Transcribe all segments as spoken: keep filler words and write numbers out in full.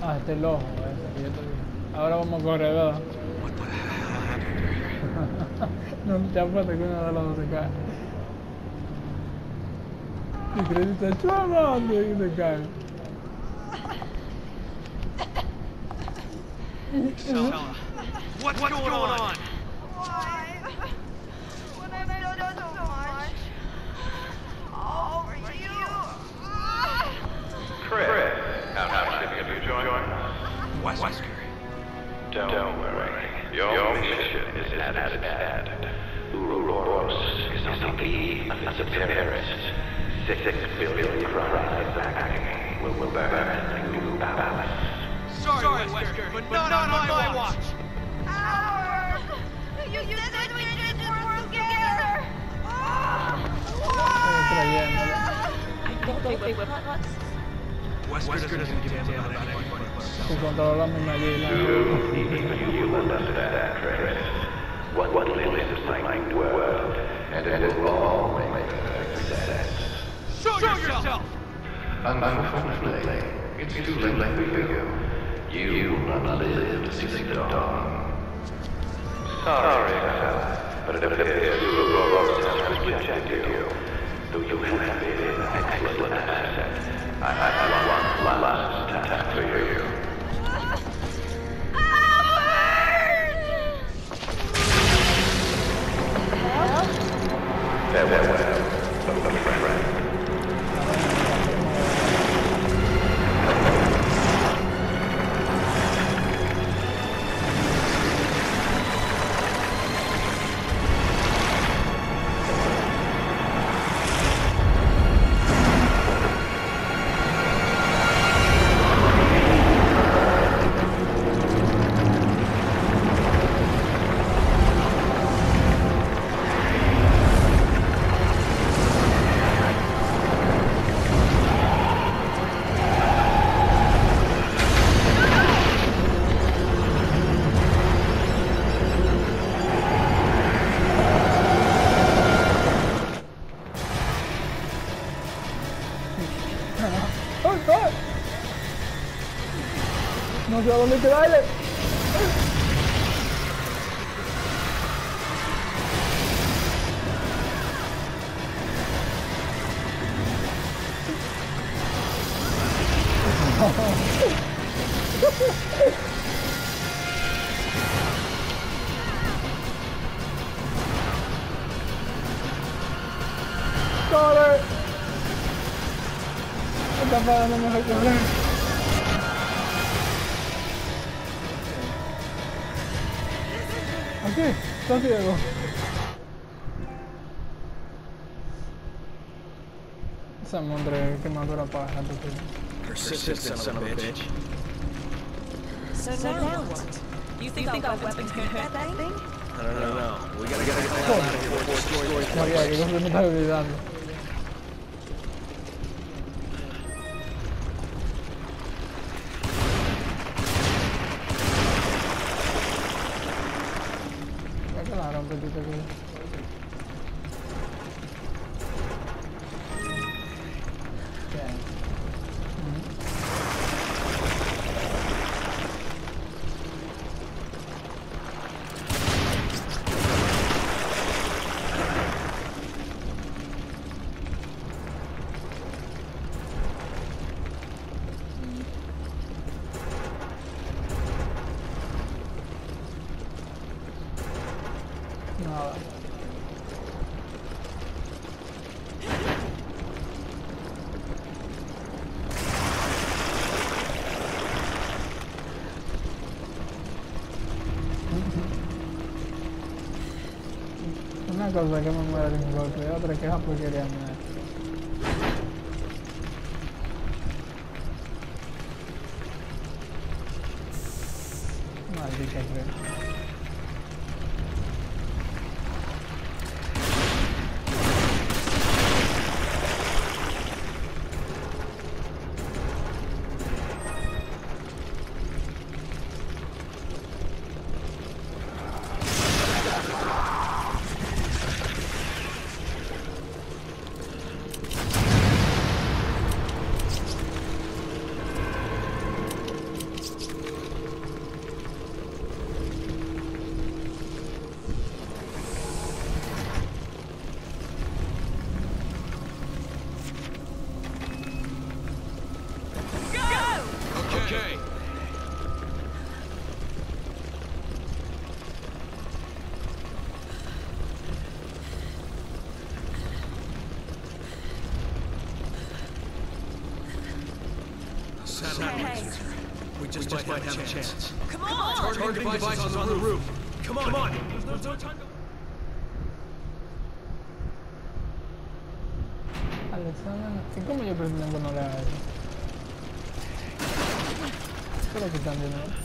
Ah, este es el ojo, ese que yo te dije. Ahora vamos a correr, ¿verdad? What the hell happened? No te apuesto que uno de los dos se cae. Y crees que está chorando y se cae. Stella, what's, what's going on? Why? When I've done so much. All for you. Chris, how much have you joined? Wesker. Don't, Don't worry. Your, Your mission is at its end. Ouroboros is on the eve of its appearance. Six billion crimes agony will burn New Balance. Sorry, Sorry Wesker, but, but not, not on my watch. Howard! You, you said we did this work together. Why? Okay, wait, wait, what? Wesker doesn't give a damn about anyone but Se himself. controlamos una isla. You will understand, Chris. What, what lives in my world, and it will all make sense. Show yourself! Unfortunately, it's too late for you. You will not live to see the dawn. Sorry, fella, but it appears Ouroboros has rejected you. Though you have been an excellent asset, I have one last task for you. Farewell, old friend. No sé a dónde te baile. ¡Corre! Está parando mejor correr. Aquí, está ciego. Esa madre quemadura para dejar tu Persistent son of a bitch. So, so now what? You think, you think our weapons can hurt that thing? I don't know. We gotta get the hell out of here before it destroys the María, que no me estás olvidando. Ya quedaron un poquito aquí. Bien. Nada. Una cosa que me muere de un golpe, otra que es la porquería mía. Maldita creo. we just, we just might, might have a chance. chance. Come on! Targeting devices on the roof. Come on, come on. There's no time to... Alexander, siccome io prendo le aree. Solo che tanto no.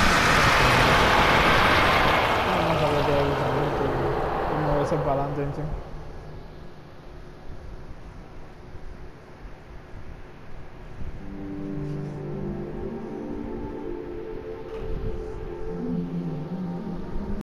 Para adelante,